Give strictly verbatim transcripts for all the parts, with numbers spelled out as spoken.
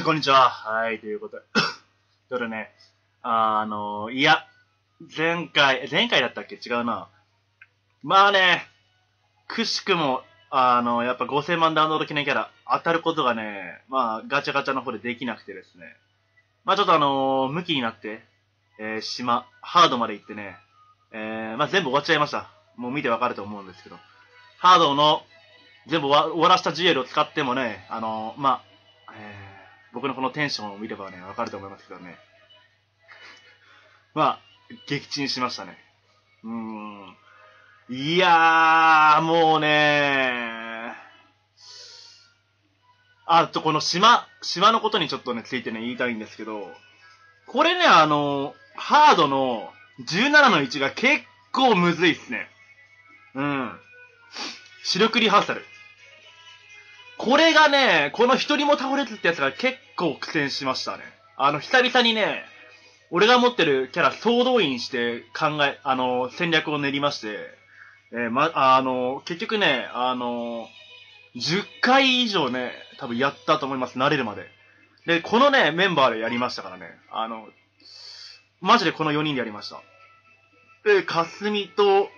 こんにちは。はい、ということで。どれね、あの、いや、前回、前回だったっけ違うな。まあね、くしくも、あの、やっぱごせんまんダウンロード記念キャラ、当たることがね、まあ、ガチャガチャの方でできなくてですね。まあちょっとあのー、向きになって、えー、島、ハードまで行ってね、えー、まあ全部終わっちゃいました。もう見てわかると思うんですけど。ハードの、全部終わらした ジーエル を使ってもね、あのー、まあ、えー、僕のこのテンションを見ればね、わかると思いますけどね。まあ、撃沈しましたね。うーん。いやー、もうねあとこの島、島のことにちょっとね、ついてね、言いたいんですけど、これね、あの、ハードのじゅうななのいちが結構むずいっすね。うん。視力リハーサル。これがね、この一人も倒れずってやつが結構苦戦しましたね。あの、久々にね、俺が持ってるキャラ総動員して考え、あの、戦略を練りまして、えー、ま、あの、結局ね、あの、じゅっかい以上ね、多分やったと思います、慣れるまで。で、このね、メンバーでやりましたからね。あの、マジでこのよにんでやりました。で、かすみと、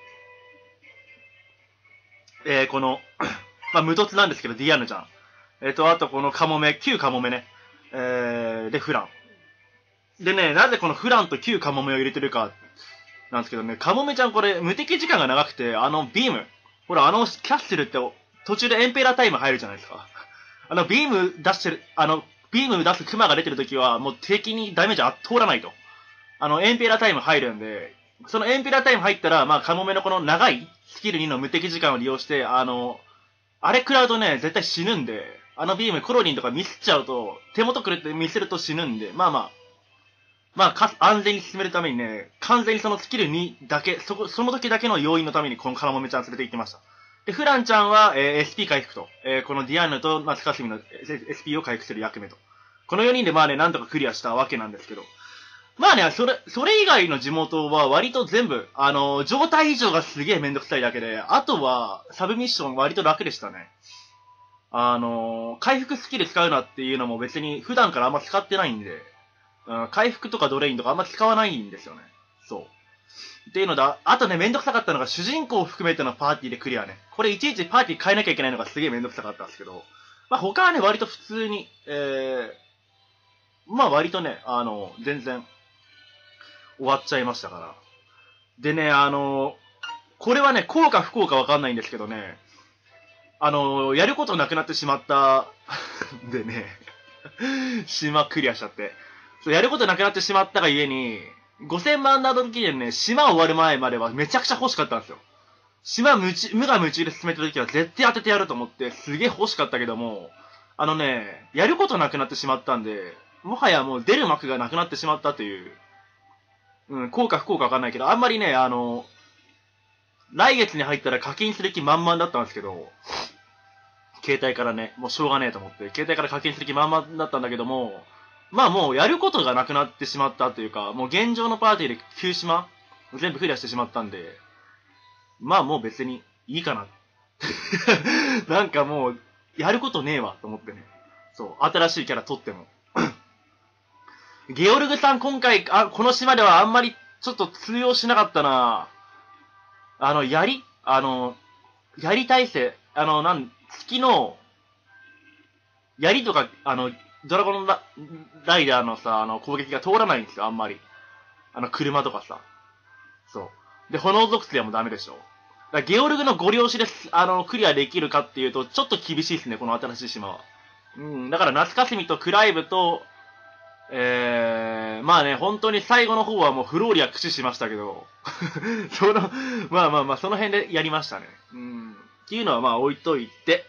えー、この、まあ、無凸なんですけど、ディアヌちゃん。えっ、ー、と、あとこのカモメ、旧カモメね。えー、で、フラン。でね、なぜこのフランと旧カモメを入れてるか、なんですけどね、カモメちゃんこれ、無敵時間が長くて、あの、ビーム。ほら、あの、キャッスルって、途中でエンペラータイム入るじゃないですか。あの、ビーム出してる、あの、ビーム出すクマが出てるときは、もう敵にダメージ通らないと。あの、エンペラータイム入るんで、そのエンペラータイム入ったら、まあ、カモメのこの長いスキルにの無敵時間を利用して、あの、あれ食らうとね、絶対死ぬんで、あのビームコロリンとかミスっちゃうと、手元くれってミスると死ぬんで、まあまあ、まあか、安全に進めるためにね、完全にそのスキルにだけ、そこ、その時だけの要因のためにこのカラモメちゃん連れて行ってました。で、フランちゃんは、えー、エスピー 回復と、えー、このディアンヌと夏かすみの エスピー を回復する役目と。このよにんでまあね、なんとかクリアしたわけなんですけど。まあね、それ、それ以外の地元は割と全部、あのー、状態異常がすげえめんどくさいだけで、あとは、サブミッション割と楽でしたね。あのー、回復スキル使うなっていうのも別に普段からあんま使ってないんで、うん、回復とかドレインとかあんま使わないんですよね。そう。っていうのだ、あとね、めんどくさかったのが主人公を含めてのパーティーでクリアね。これいちいちパーティー変えなきゃいけないのがすげえめんどくさかったんですけど、まあ他はね、割と普通に、えー、まあ割とね、あの、全然、終わっちゃいましたから。でね、あの、これはね、こうか不幸かわかんないんですけどね、あの、やることなくなってしまったでね、島クリアしちゃって。そう、やることなくなってしまったがゆえに、ごせんまんダウンロード期限ね、島終わる前まではめちゃくちゃ欲しかったんですよ。島無知、無我夢中で進めた時は絶対当ててやると思ってすげえ欲しかったけども、あのね、やることなくなってしまったんで、もはやもう出る幕がなくなってしまったという、うん、こうか不幸かわかんないけど、あんまりね、あの、来月に入ったら課金する気満々だったんですけど、携帯からね、もうしょうがねえと思って、携帯から課金する気満々だったんだけども、まあもうやることがなくなってしまったというか、もう現状のパーティーできゅう島全部クリアしてしまったんで、まあもう別にいいかな。なんかもう、やることねえわと思ってね。そう、新しいキャラ取っても。ゲオルグさん今回、あ、この島ではあんまりちょっと通用しなかったな。あの、槍あの、槍耐性、あの、なん、月の、槍とか、あの、ドラゴンラライダーのさ、あの、攻撃が通らないんですよ、あんまり。あの、車とかさ。そう。で、炎属性もダメでしょ。だからゲオルグのご両親で、あの、クリアできるかっていうと、ちょっと厳しいですね、この新しい島は。うん、だから夏かすみとクライブと、えー、まあね、本当に最後の方はもうフローリア駆使しましたけど、その、まあまあまあ、その辺でやりましたね。うん。っていうのはまあ置いといて、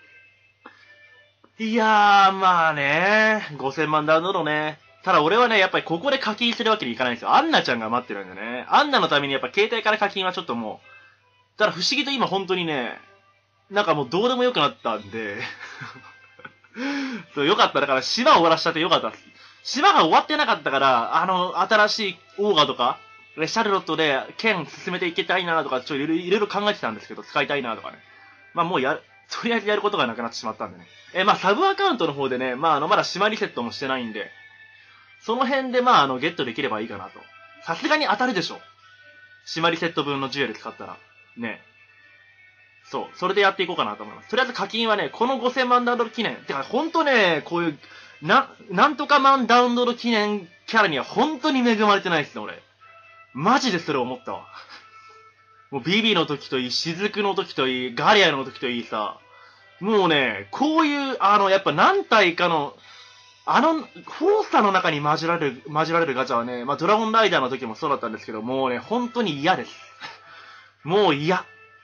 いやー、まあね、ごせんまんダウンロードね。ただ俺はね、やっぱりここで課金するわけにいかないんですよ。アンナちゃんが待ってるんでね。アンナのためにやっぱ携帯から課金はちょっともう、ただ不思議と今本当にね、なんかもうどうでもよくなったんで、そう、よかった。だから島を終わらしちゃってよかったです。島が終わってなかったから、あの、新しいオーガとか、シャルロットで剣進めていけたいなとか、ちょっといろいろ考えてたんですけど、使いたいなとかね。まあもうや、 とりあえずやることがなくなってしまったんでね。えー、まあ、サブアカウントの方でね、まあ、あの、まだ島リセットもしてないんで、その辺で、まあ、あの、ゲットできればいいかなと。さすがに当たるでしょ。島リセット分のジュエル使ったら。ね。そう。それでやっていこうかなと思います。とりあえず課金はね、このごせんまんダウンロード記念。てか、ほんとね、こういう、な、なんとか万ダウンロード記念キャラには本当に恵まれてないですね、俺。マジでそれ思ったわ。もうビビの時といい、雫の時といい、ガリアの時といいさ、もうね、こういう、あの、やっぱ何体かの、あの、フォースターの中に混じられる、混じられるガチャはね、まあ、ドラゴンライダーの時もそうだったんですけど、もうね、本当に嫌です。もう嫌。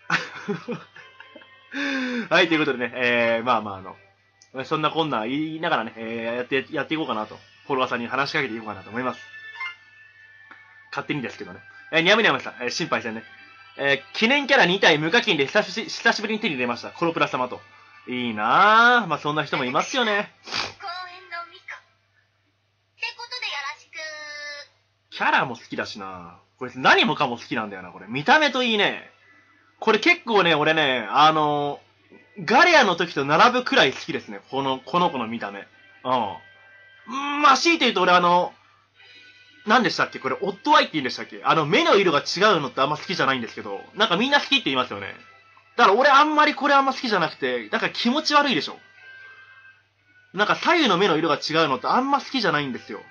はい、ということでね、えー、まあまああの、そんなこんな言いながらね、えー、やって、やっていこうかなと、フォロワーさんに話しかけていこうかなと思います。勝手にですけどね。えー、にゃむにゃむさん、えー、心配せんね。えー、記念キャラに体無課金で久し久しぶりに手に入れました。コロプラ様と。いいなぁ。まあ、そんな人もいますよね。 公園のミコ。ってことでよろしく。 キャラも好きだしなぁ。これ何もかも好きなんだよな、これ。見た目といいね。これ結構ね、俺ね、あのー、ガレアの時と並ぶくらい好きですね。この、この子の見た目。うん。まあ、強いて言うと俺あの、何でしたっけこれ、オッドアイって言うんでしたっけあの、目の色が違うのってあんま好きじゃないんですけど、なんかみんな好きって言いますよね。だから俺あんまりこれあんま好きじゃなくて、だから気持ち悪いでしょ。なんか左右の目の色が違うのってあんま好きじゃないんですよ。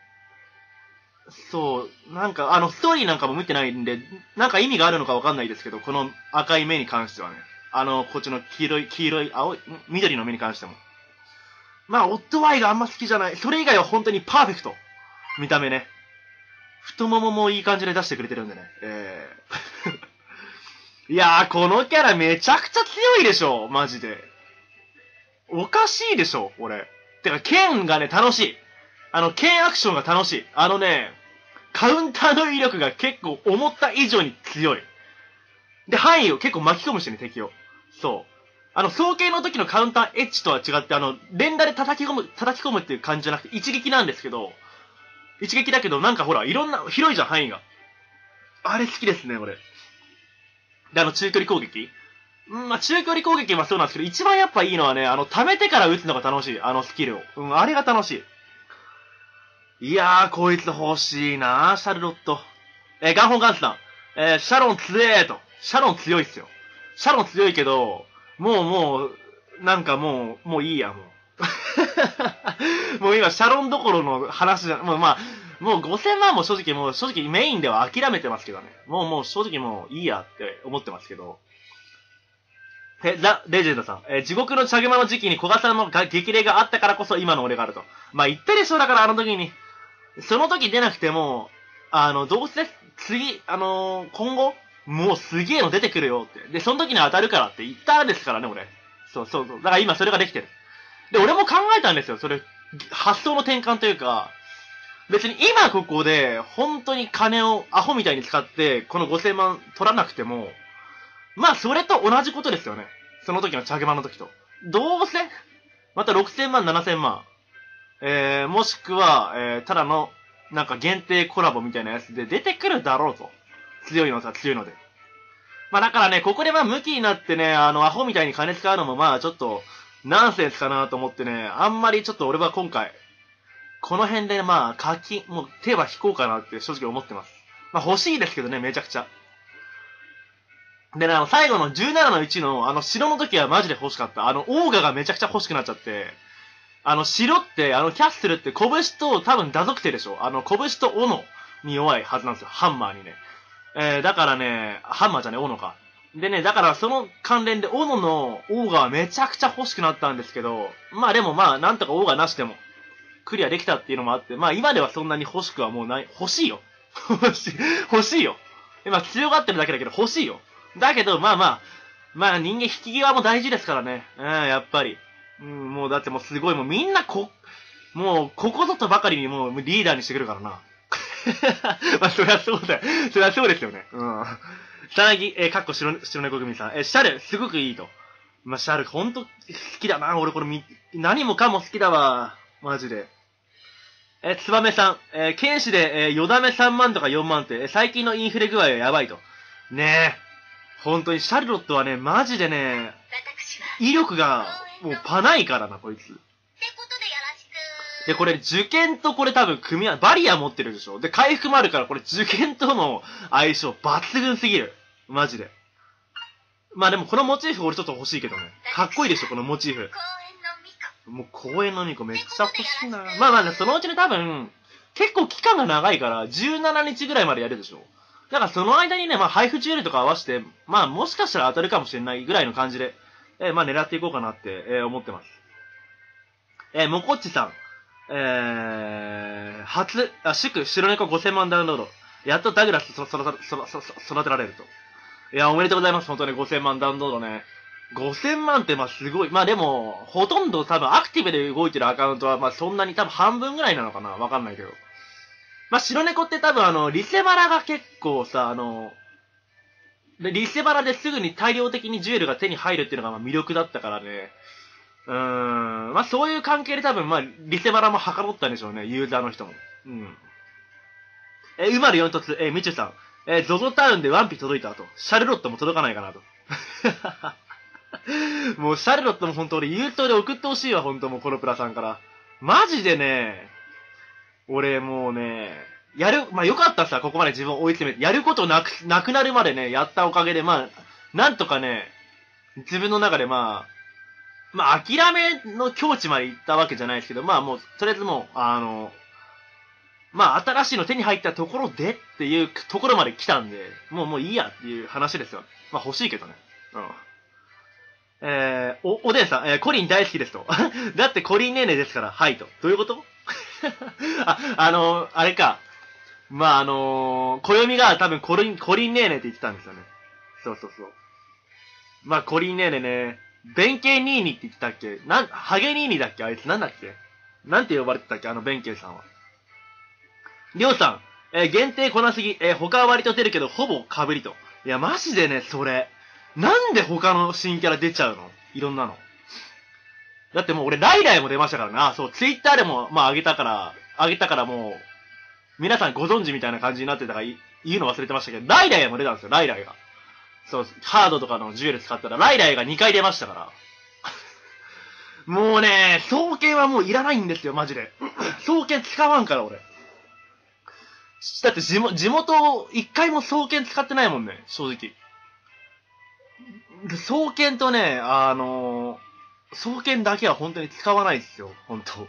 そう、なんかあの、ストーリーなんかも見てないんで、なんか意味があるのかわかんないですけど、この赤い目に関してはね。あの、こっちの黄色い、黄色い、青い、緑の目に関しても。まあ、オッドアイがあんま好きじゃない。それ以外は本当にパーフェクト。見た目ね。太もももいい感じで出してくれてるんでね。えー、いやー、このキャラめちゃくちゃ強いでしょマジで。おかしいでしょこれ。てか、剣がね、楽しい。あの、剣アクションが楽しい。あのね、カウンターの威力が結構思った以上に強い。で、範囲を結構巻き込むしね、敵を。そう。あの、双剣の時のカウンターエッジとは違って、あの、連打で叩き込む、叩き込むっていう感じじゃなくて、一撃なんですけど、一撃だけど、なんかほら、いろんな、広いじゃん、範囲が。あれ好きですね、俺。で、あの、中距離攻撃うん、まあ、中距離攻撃はそうなんですけど、一番やっぱいいのはね、あの、溜めてから撃つのが楽しい。あのスキルを。うん、あれが楽しい。いやー、こいつ欲しいなー、シャルロット。えー、ガンホンガンスさん。えー、シャロン強えーと。シャロン強いっすよ。シャロン強いけど、もうもう、なんかもう、もういいや、もう。もう今、シャロンどころの話じゃ、もうまあ、もうごせんまんも正直もう、正直メインでは諦めてますけどね。もうもう正直もういいやって思ってますけど。え、ザ・レジェンドさん。えー、地獄のチャゲマの時期に小賀さんの激励があったからこそ今の俺があると。まあ言ったでしょ、だからあの時に。その時出なくても、あの、どうせ次、あのー、今後、もうすげえの出てくるよって。で、その時に当たるからって言ったんですからね、俺。そうそうそう。だから今それができてる。で、俺も考えたんですよ。それ、発想の転換というか、別に今ここで、本当に金をアホみたいに使って、このごせんまん取らなくても、まあ、それと同じことですよね。その時のチャゲマンの時と。どうせ、またろくせんまん、ななせんまん。えー、もしくは、えー、ただの、なんか限定コラボみたいなやつで出てくるだろうと。強いのさ、強いので。まあだからね、ここでまあ、向きになってね、あの、アホみたいに金使うのもまあ、ちょっと、ナンセンスかなと思ってね、あんまりちょっと俺は今回、この辺でまあ、課金、もう手は引こうかなって正直思ってます。まあ欲しいですけどね、めちゃくちゃ。でね、あの、最後のじゅうななのいちの、あの、城の時はマジで欲しかった。あの、オーガがめちゃくちゃ欲しくなっちゃって、あの、城って、あの、キャッスルって拳と多分打属性でしょあの、拳と斧に弱いはずなんですよ。ハンマーにね。えー、だからね、ハンマーじゃね、斧か。でね、だからその関連で、斧のオーガはめちゃくちゃ欲しくなったんですけど、まあでもまあ、なんとかオーガなしでも、クリアできたっていうのもあって、まあ今ではそんなに欲しくはもうない、欲しいよ。欲しい、欲しいよ。今強がってるだけだけど欲しいよ。だけど、まあまあ、まあ人間引き際も大事ですからね。うん、やっぱり。うん、もうだってもうすごい、もうみんなこ、もう、ここぞとばかりにもうリーダーにしてくるからな。まあそりゃそうだよ。そりゃそうですよね。うん。さなぎ、えー、かっこ白、白猫組さん。えー、シャル、すごくいいと。まあ、シャル、ほんと好きだな。俺これみ、何もかも好きだわ。マジで。えー、つばめさん。えー、剣士で、えー、よだめさんまんとかよんまんって、えー、最近のインフレ具合はやばいと。ねえ。ほんとに、シャルロットはね、マジでね、 私は威力が、もうパないからな、こいつ。 ってことでよろしく。 で、これ、受験とこれ多分組み合わ、バリア持ってるでしょ。で、回復もあるから、これ受験との相性抜群すぎる。マジで。まあでもこのモチーフ俺ちょっと欲しいけどね。かっこいいでしょ、このモチーフ。 公園のミコ。 もう公園のミコめっちゃ欲しいな。まあまあね、そのうちに多分、結構期間が長いから、じゅうしちにちぐらいまでやるでしょ。だからその間にね、まあ配布ジュエルとか合わせて、まあもしかしたら当たるかもしれないぐらいの感じで、えー、まあ狙っていこうかなって、えー、思ってます。えー、もこっちさん。えー、初、あ、祝、白猫ごせんまんダウンロード。やっとダグラスそ、そ、そ、そ、そ、そ、育てられると。いや、おめでとうございます。本当にごせんまんダウンロードね。ごせんまんってまあすごい。まあでも、ほとんど多分アクティブで動いてるアカウントはまあそんなに多分半分ぐらいなのかなわかんないけど。まあ白猫って多分あの、リセバラが結構さ、あの、でリセバラですぐに大量的にジュエルが手に入るっていうのがまあ魅力だったからね。うーん。まあそういう関係で多分まあ、リセバラもはかろったんでしょうね。ユーザーの人も。うん。え、うまるよん突、え、みちゅさん。えー、ゾゾタウンでワンピ届いた後、シャルロットも届かないかなと。もうシャルロットも本当俺、優等で送ってほしいわ、本当もうコロプラさんから。マジでね、俺もうね、やる、まあよかったさ、ここまで自分を追い詰めて、やることなく、なくなるまでね、やったおかげで、まあ、なんとかね、自分の中でまあ、まあ諦めの境地まで行ったわけじゃないですけど、まあもう、とりあえずもう、あの、まあ、新しいの手に入ったところでっていうところまで来たんで、もうもういいやっていう話ですよ。まあ、欲しいけどね。うん。えー、お、おでんさん、えー、コリン大好きですと。だってコリンネーネですから、はいと。どういうことあ、あのー、あれか。まあ、あのー、暦が多分コリン、コリンネーネって言ってたんですよね。そうそうそう。まあ、コリンネーネね。弁慶ニーニって言ってたっけなん、ハゲニーニだっけあいつなんだっけなんて呼ばれてたっけあの弁慶さんは。りょうさん、えー、限定こなすぎ、えー、他は割と出るけど、ほぼ被りと。いや、マジでね、それ。なんで他の新キャラ出ちゃうのいろんなの。だってもう俺、ライライも出ましたからな。そう、ツイッターでも、まあ、上げたから、上げたからもう、皆さんご存知みたいな感じになってたから、言うの忘れてましたけど、ライライも出たんですよ、ライライが。そう、ハードとかのジュエル使ったら、ライライがにかい出ましたから。もうね、双剣はもういらないんですよ、マジで。双剣使わんから、俺。だって地元、地元、一回も双剣使ってないもんね、正直。双剣とね、あのー、双剣だけは本当に使わないですよ、本当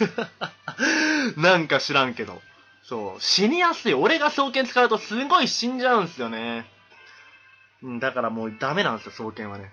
なんか知らんけど。そう、死にやすい。俺が双剣使うとすごい死んじゃうんすよね。うん、だからもうダメなんですよ、双剣はね。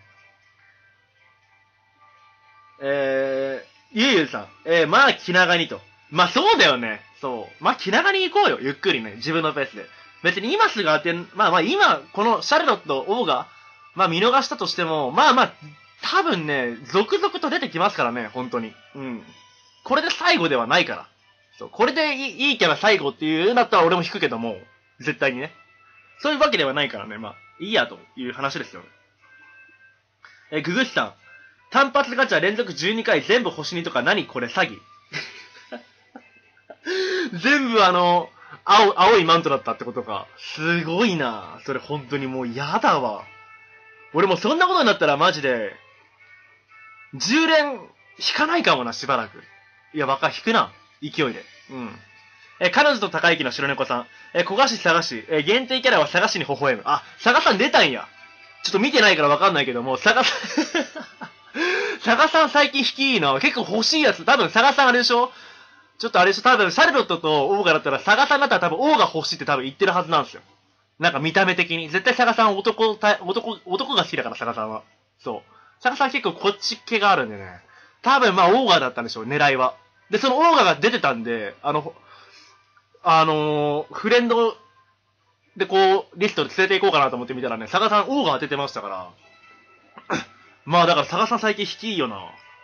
えー、ゆうゆうさん。えー、まあ気長にと。まあそうだよね。そう。まあ気長に行こうよ。ゆっくりね。自分のペースで。別に今すぐ当てん、まあまあ今、このシャルロット、オーが、まあ見逃したとしても、まあまあ、多分ね、続々と出てきますからね、本当に。うん。これで最後ではないから。そう。これでいい、いいキャラ最後っていうんだったら俺も引くけども、絶対にね。そういうわけではないからね、まあ、いいやという話ですよね。え、ググスさん。単発ガチャ連続じゅうにかい全部星にとか何これ詐欺全部あの、青、青いマントだったってことか。すごいな。それ本当にもう嫌だわ。俺もそんなことになったらマジで、じゅう連引かないかもな、しばらく。いや、ばっか引くな。勢いで。うん。え、彼女と高生の白猫さん。え、小菓子探し。え、限定キャラは探しに微笑む。あ、探さん出たんや。ちょっと見てないからわかんないけども、探さ、サガさん最近引きいいな。結構欲しいやつ。多分サガさんあれでしょちょっとあれでしょ多分シャルロットとオーガだったらサガさんだったら多分オーガ欲しいって多分言ってるはずなんですよ。なんか見た目的に。絶対サガさん男、男、男が好きだからサガさんは。そう。サガさん結構こっち系があるんでね。多分まあオーガだったんでしょう、狙いは。で、そのオーガが出てたんで、あの、あのー、フレンドでこう、リストで連れて行こうかなと思ってみたらね、サガさんオーガが出てましたから。まあだから、サガさん最近引きいいよな。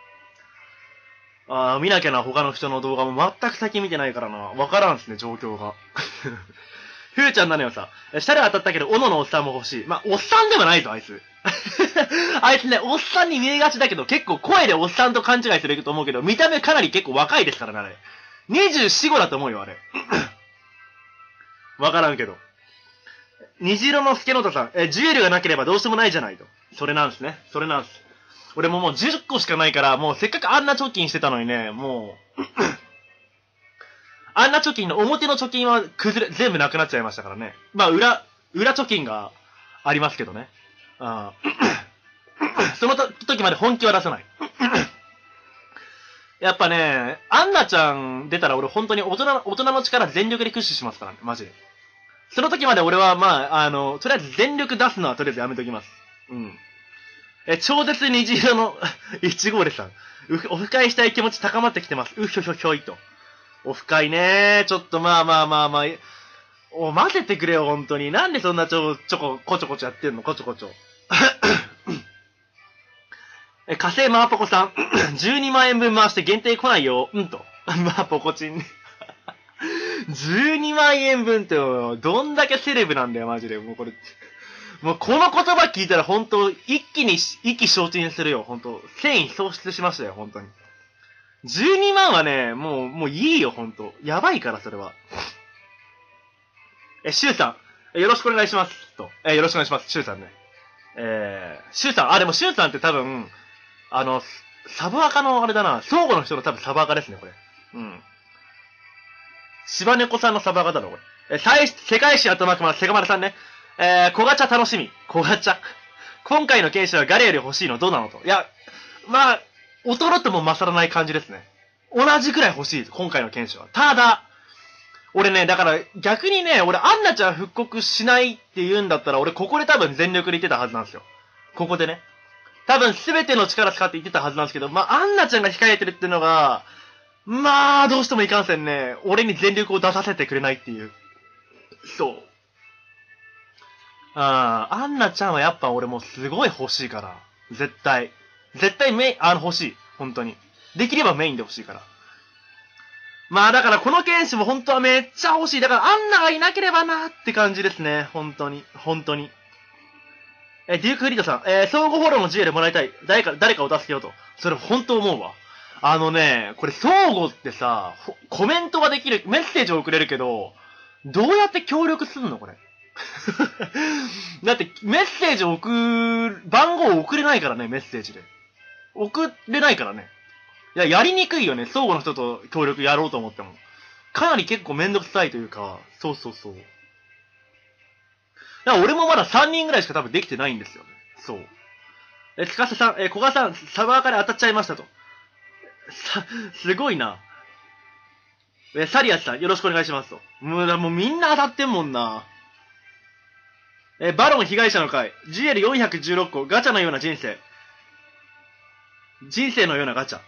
ああ、見なきゃな、他の人の動画も全く最近見てないからな。わからんすね、状況が。ふーちゃんなのよさ。シャレ当たったけど、斧のおっさんも欲しい。まあ、おっさんではないぞ、あいつ。あいつね、おっさんに見えがちだけど、結構声でおっさんと勘違いすると思うけど、見た目かなり結構若いですからね、あれ。にじゅうよん、ごだと思うよ、あれ。わからんけど。虹色のスケノタさん、え、ジュエルがなければどうしてもないじゃないと。それなんすね。それなんす。 俺ももうじゅっこしかないから、もうせっかくあんな貯金してたのにね、もう、あんな貯金の表の貯金は崩れ、全部なくなっちゃいましたからね。まあ、裏、裏貯金がありますけどね。あその時まで本気は出さない。やっぱね、アンナちゃん出たら俺本当に大人、大人の力全力で駆使しますからね、マジで。その時まで俺はまあ、あの、とりあえず全力出すのはとりあえずやめときます。うん。え、超絶虹色のいち号でさん。オフ会したい気持ち高まってきてます。うひょひょひょいと。オフ会ねー。ちょっとまあまあまあまあ。お、混ぜてくれよ、本当に。なんでそんなちょ、ちょこ、こちょこちょやってんのこちょこちょ。え、火星マーポコさん。じゅうにまん円分回して限定来ないよ。うんと。マーポコチン。じゅうにまん円分って、どんだけセレブなんだよ、マジで。もうこれ。もうこの言葉聞いたら本当一気に意気消沈するよ、本当繊維喪失しましたよ、本当に。じゅうにまんはね、もう、もういいよ、本当やばいから、それは。え、シュウさん、よろしくお願いします。と。え、よろしくお願いします、シュウさんね。えー、シュウさん、あ、でもシュウさんって多分、あの、サブアカのあれだな、相互の人の多分サブアカですね、これ。うん。柴猫さんのサブアカだろ、これ。え、最、世界史頭くま、セガマルさんね。えー、小ガチャ楽しみ。小ガチャ。今回の剣士はガレより欲しいのどうなのと。いや、まあ、劣とも勝らない感じですね。同じくらい欲しい。今回の剣士は。ただ、俺ね、だから逆にね、俺アンナちゃん復刻しないって言うんだったら、俺ここで多分全力で言ってたはずなんですよ。ここでね。多分全ての力使って言ってたはずなんですけど、まあ、アンナちゃんが控えてるっていうのが、まあ、どうしてもいかんせんね、俺に全力を出させてくれないっていう。そう。ああ、アンナちゃんはやっぱ俺もうすごい欲しいから。絶対。絶対メイン、あの欲しい。本当に。できればメインで欲しいから。まあだからこの剣士も本当はめっちゃ欲しい。だからアンナがいなければなーって感じですね。本当に。本当に。え、デュークフリードさん。えー、相互フォローの ジーエル もらいたい。誰か、誰かを助けようと。それ本当思うわ。あのね、これ相互ってさ、コメントができる、メッセージを送れるけど、どうやって協力すんのこれ。だって、メッセージを送る、番号を送れないからね、メッセージで。送れないからね。いや、やりにくいよね、相互の人と協力やろうと思っても。かなり結構めんどくさいというか、そうそうそう。だから俺もまださんにんぐらいしか多分できてないんですよね。そう。え、つかせさん、え、小川さん、サバーから当たっちゃいましたと。さ、すごいな。え、サリアスさん、よろしくお願いしますと。もう、もうみんな当たってんもんな。え、バロン被害者の会。ジーエルよんひゃくじゅうろっ 個、ガチャのような人生。人生のようなガチャ。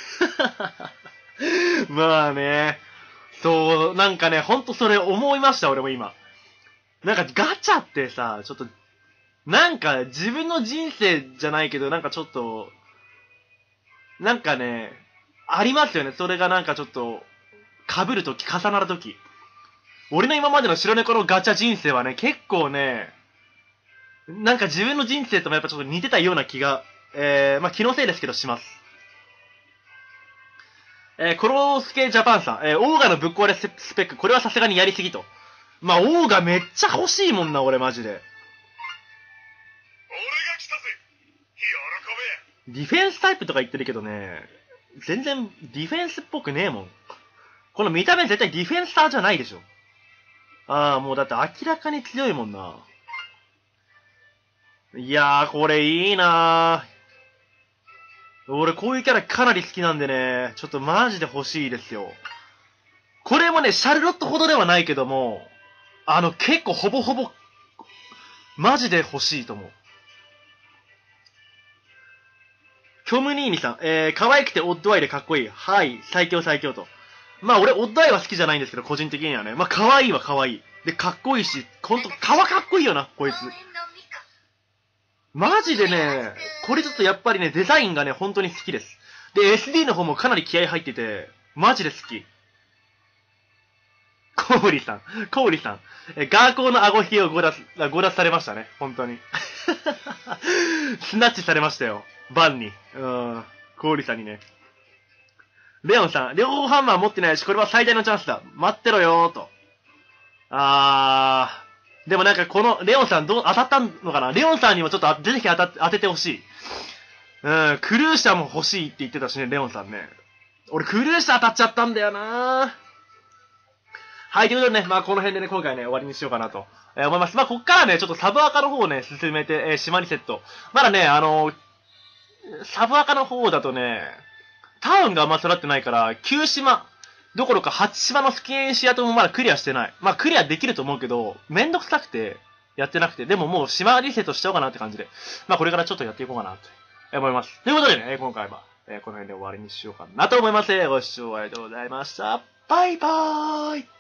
まあね。そう、なんかね、ほんとそれ思いました、俺も今。なんかガチャってさ、ちょっと、なんか自分の人生じゃないけど、なんかちょっと、なんかね、ありますよね。それがなんかちょっと、被るとき、重なるとき。俺の今までの白猫のガチャ人生はね、結構ね、なんか自分の人生ともやっぱちょっと似てたような気が、えー、まあ気のせいですけどします。えー、コロスケジャパンさん、えー、オーガのぶっ壊れスペック、これはさすがにやりすぎと。まあ、オーガめっちゃ欲しいもんな、俺マジで。俺が来たぜ、喜べ。ディフェンスタイプとか言ってるけどね、全然ディフェンスっぽくねえもん。この見た目絶対ディフェンスターじゃないでしょ。ああ、もうだって明らかに強いもんな。いやー、これいいなー。俺こういうキャラかなり好きなんでね、ちょっとマジで欲しいですよ。これもね、シャルロットほどではないけども、あの、結構ほぼほぼ、マジで欲しいと思う。キョムニーミさん、えー、可愛くてオッドアイでかっこいい。はい、最強最強と。まあ俺、オッドアイは好きじゃないんですけど、個人的にはね。まあ可愛いは可愛い。で、かっこいいし、ほんと、皮かっこいいよな、こいつ。マジでね、これちょっとやっぱりね、デザインがね、本当に好きです。で、エスディー の方もかなり気合入ってて、マジで好き。コウリさん、コウリさん。え、ガーコーの顎ひげをゴラス、ゴラスされましたね、本当に。スナッチされましたよ。バンに。うん。コウリさんにね。レオンさん、両方ハンマー持ってないし、これは最大のチャンスだ。待ってろよーと。あー。でもなんかこの、レオンさんどう、当たったのかなレオンさんにもちょっとぜひ当たって、当ててほしい。 うん、クルーシャも欲しいって言ってたしね、レオンさんね。俺、クルーシャ当たっちゃったんだよなはい、ということでね、まあこの辺でね、今回ね、終わりにしようかなと、えー、思います。まあこっからね、ちょっとサブアカの方をね、進めて、えー、島リセット。まだね、あのー、サブアカの方だとね、タウンがあんま育ってないから、きゅう島、どころかはち島のスキンシアトもまだクリアしてない。まあクリアできると思うけど、めんどくさくて、やってなくて、でももう島リセットしちゃおうかなって感じで、まあこれからちょっとやっていこうかなと思います。ということでね、今回は、えー、この辺で終わりにしようかなと思います。ご視聴ありがとうございました。バイバーイ。